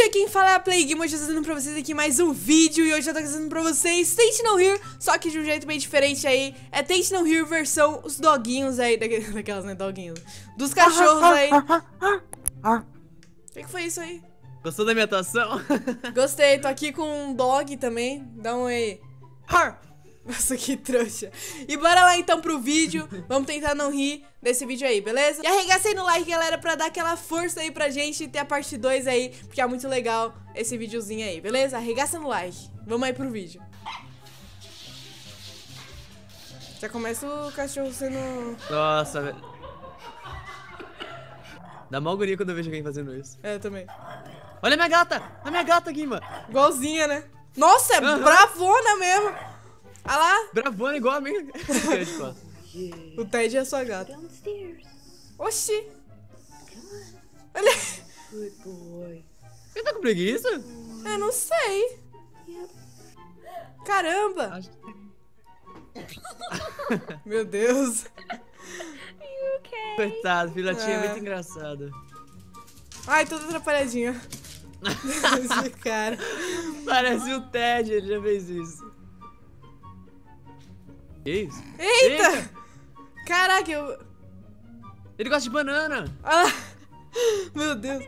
dia, quem fala é a Plague, hoje eu tô trazendo pra vocês aqui mais um vídeo. E hoje eu tô trazendo pra vocês Tente Não Rir, só que de um jeito bem diferente aí. É Tente Não Rir versão os doguinhos aí, daquelas, né, doguinhos, dos cachorros aí. O que foi isso aí? Gostou da minha atuação? Gostei, tô aqui com um dog também, dá um aí. Nossa, que trouxa. E bora lá então pro vídeo. Vamos tentar não rir desse vídeo aí, beleza? E arregaça aí no like, galera, pra dar aquela força aí pra gente ter a parte 2 aí, porque é muito legal esse videozinho aí, beleza? Arregaça no like. Vamos aí pro vídeo. Já começa o cachorro sendo... Nossa, velho. Dá mó agonia quando eu vejo alguém fazendo isso. É, eu também. Olha a minha gata! A minha gata aqui, mano. Igualzinha, né? Nossa, é bravona mesmo. Olha lá. Bravona igual a minha. O Ted é a sua gata. Oxi. Olha. Good boy. Você tá com preguiça? Eu não sei. Caramba. Meu Deus. Coitado, filhotinha é muito engraçada. Ai, tudo atrapalhadinho. Esse cara. Parece o Ted, ele já fez isso. Que isso? Eita! Caraca, eu... Ele gosta de banana. Ah, meu Deus.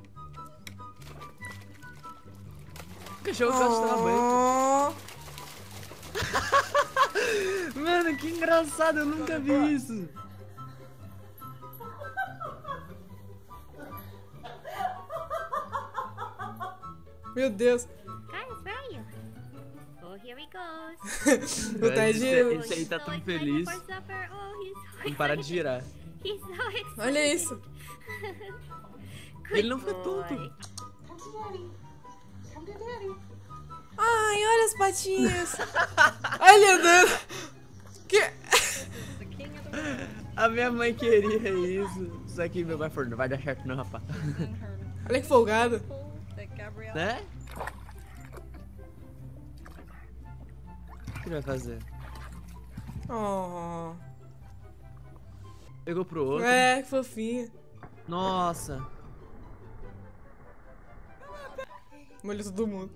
O cachorro gosta de tomar banho. Mano, que engraçado, eu nunca vi isso. Meu Deus. Guys, where are you? Oh, here he goes. O Ted... Esse aí tá So tão excited feliz. for supper. Oh, he's so Não para de girar. He's so excited. Olha isso. Good Ele não fica boy. tonto. Ai, olha as patinhas. Olha andando. Que... A minha mãe queria isso. Só que meu pai falou, não vai dar certo não, rapaz. Olha que folgado. Né? O que ele vai fazer? Oh. Pegou pro outro. É, que fofinho. Nossa. Molhou todo mundo.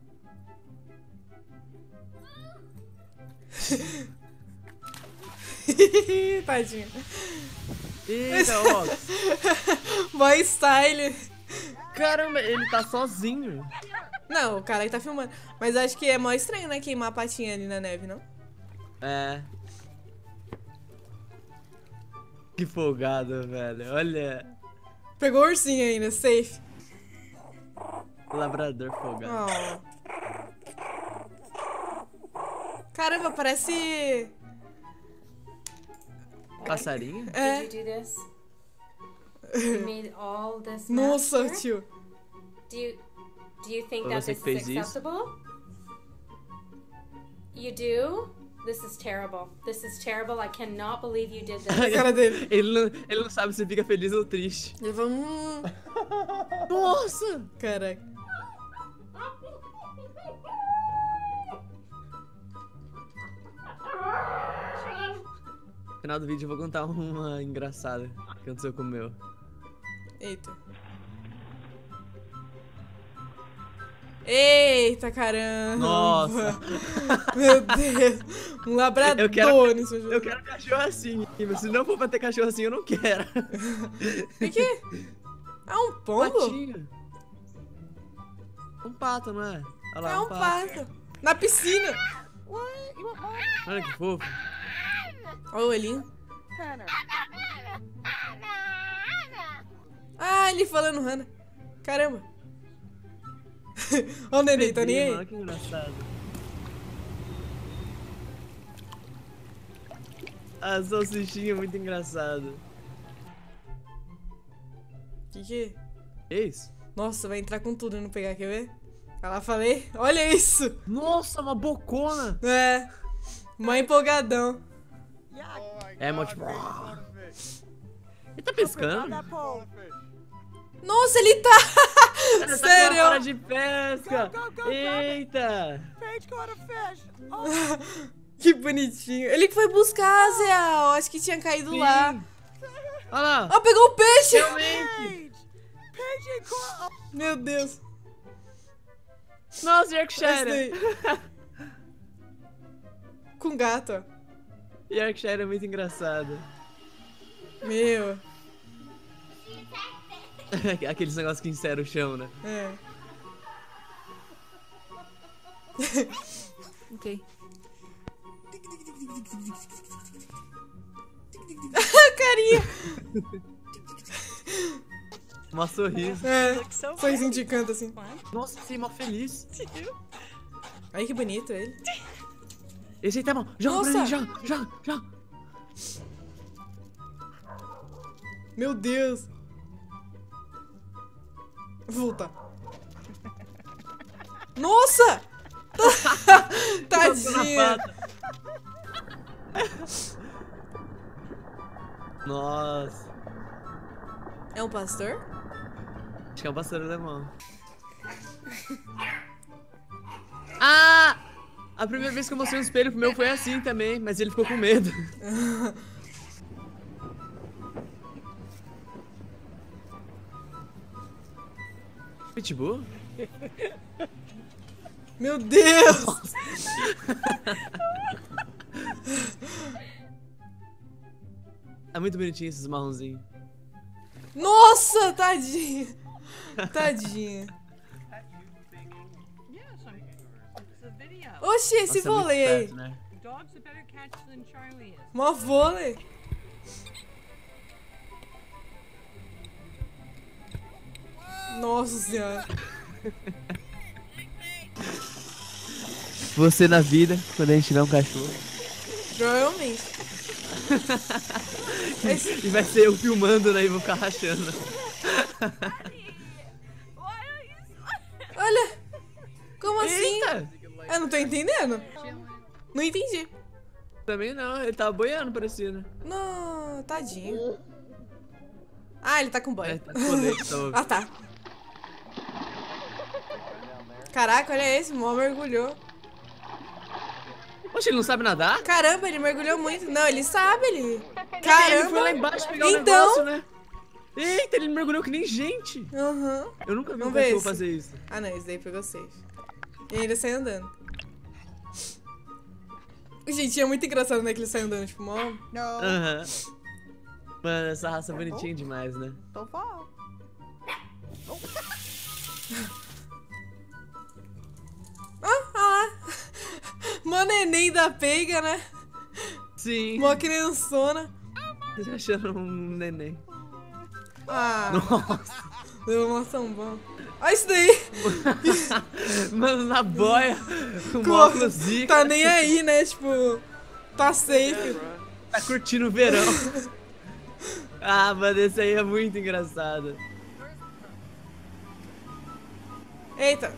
Tadinho. Eita, ó. Boy style. Caramba, ele tá sozinho. Não, o cara aí tá filmando. Mas acho que é mó estranho, né? Queimar a patinha ali na neve, não? É. Que folgado, velho. Olha. Pegou o ursinho ainda, safe. Labrador folgado. Oh. Caramba, parece... Passarinho? É. Did you do this? You made all this Nossa, master? tio. Do you think Foi that você this que is fez isso? acceptable? You do? This is terrible. This is terrible. I cannot believe you did A this. cara dele. Ele não sabe se fica feliz ou triste. Ele falou... Nossa! Caraca. No final do vídeo eu vou contar uma engraçada que aconteceu com o meu. Eita. Eita, caramba. Nossa! Meu Deus. Um labrador nesse jogo. Eu quero cachorro assim, mas se não for pra ter cachorro assim, eu não quero. O que? É um pombo? Patinho. Um pato, não é? Olha lá, É um pato. Na piscina. Olha que fofo. Olha o olhinho. Ah, ele falando Hannah. Caramba. Olha o neném, tá nem Olha aí. que engraçado. A salsichinha é muito engraçado. Que? É isso? Nossa, vai entrar com tudo e não pegar, quer ver? Olha lá, falei. Olha isso. Nossa, uma bocona! É. Mó empolgadão. É, mó tipo... Ele tá pescando? Nossa, ele tá... Ele tá com Sério? uma vara de pesca! Eita! Que bonitinho. Ele que foi buscar, Zé. Acho que tinha caído Sim. lá. Olha lá! Ó, pegou o peixe. Realmente! Meu Deus. Nossa, Esse Yorkshire! daí. Com gato, ó. Yorkshire é muito engraçado. Meu. Aqueles negócios que enceram o chão, né? É. Ok. Carinha. Mó sorriso. É. Sorrisinho de canto assim. Nossa, você é mó feliz. Ai, que bonito ele. Esse aí tá bom. Joga pra Nossa. mim, joga. Meu Deus. Vou voltar. Nossa! Tadinha. Nossa. É um pastor? Acho que é um pastor alemão. Ah! A primeira vez que eu mostrei um espelho pro meu foi assim também, mas ele ficou com medo. Pitbull? Meu Deus! É muito bonitinho esses marronzinhos. Nossa, tadinha. Tadinha. Oxi, esse Nossa, é muito vôlei aí. perto, né? Dog's a better catch than Charlie is. Mó vôlei. Nossa senhora. Você na vida, quando a gente tiver um cachorro. Provavelmente. E vai ser eu filmando, né? E vou ficar rachando. Olha. Como assim? Eita! Eu não tô entendendo. Não entendi. Também não, ele tava boiando, parecia, né? Não, tadinho. Ah, ele tá com É, banho. tá com colete, tá ouvindo. Ah, tá. Caraca, olha esse, mó mergulhou. Poxa, ele não sabe nadar? Caramba, ele mergulhou muito. Não, ele sabe, ele... Ele Caramba. foi lá embaixo pegar o Então... negócio, né? Eita, ele mergulhou que nem gente. Aham. Eu nunca vi um Vamos ver cachorro esse. fazer isso. Ah, não, esse daí pegou safe. E ele sai andando. Gente, é muito engraçado, né, que ele sai andando, tipo, mó... Aham. Mano, essa raça é bonitinha demais, né? Ah lá. Mó neném da peiga, né? Sim. Mó criançona. Tô achando um neném. Ah, Nossa. deu uma sambão. Olha isso daí. Mano, na boia, com Com- óculos zica. Tá nem aí, né? Tipo, tá safe. Tá curtindo o verão. Ah, mano, esse aí é muito engraçado. Eita.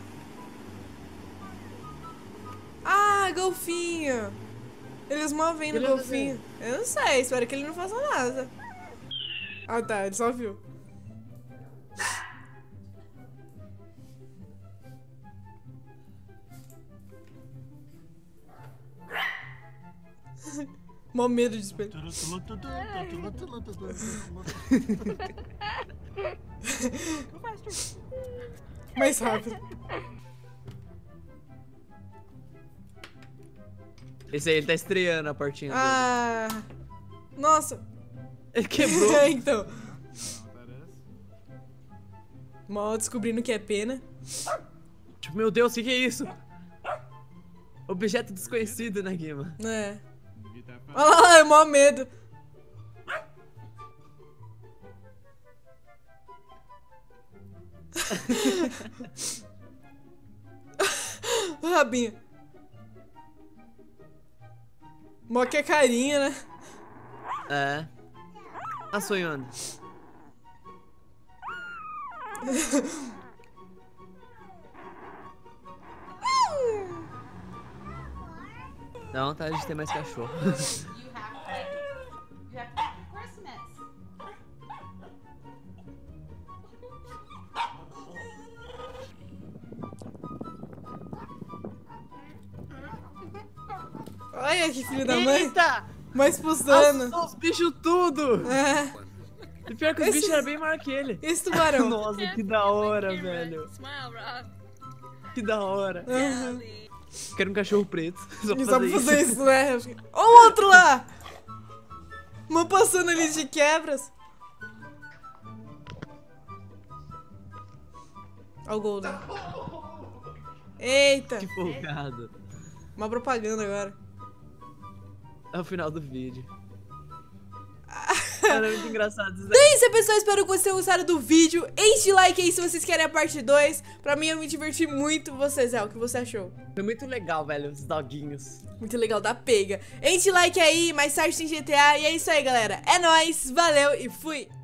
Ah, golfinho. Eles movem no Ele vai golfinho. Eu não sei, espero que ele não faça nada. Ah tá, ele só viu. Mó medo de espelho. Mais rápido. Esse aí, ele tá estreando a portinha dele. Ah. Nossa. Ele quebrou. Então. Mal descobrindo que é pena. Tipo, meu Deus, o que é isso? Objeto desconhecido, né, Guima? É. Olha lá, é mó medo. O rabinho. Mó que é carinha, né? É. Tá sonhando. Dá vontade de ter mais cachorro. You have to for Christmas. Olha que filho da mãe. Eita! Mas expulsando. Assustou os bichos tudo! É. E pior que os bichos eram bem maior que ele. Esse tubarão. Nossa, que da hora, velho. Smile, Rob. Que da hora. Quero um cachorro preto. Só pra Só pra fazer fazer isso. isso, né? Olha o outro lá! Uma passando ali de quebras. Olha o Golden. Eita! Que folgado. Uma propaganda agora. É o final do vídeo. Cara, é muito engraçado isso Então é isso, pessoal. Espero que vocês tenham gostado do vídeo. Enche de like aí se vocês querem a parte 2. Pra mim, eu me diverti muito. Você, Zé, o que você achou? Foi muito legal, velho, os doguinhos. Muito legal, da pega. Enche de like aí, mais tarde tem GTA. E é isso aí, galera. É nóis, valeu e fui!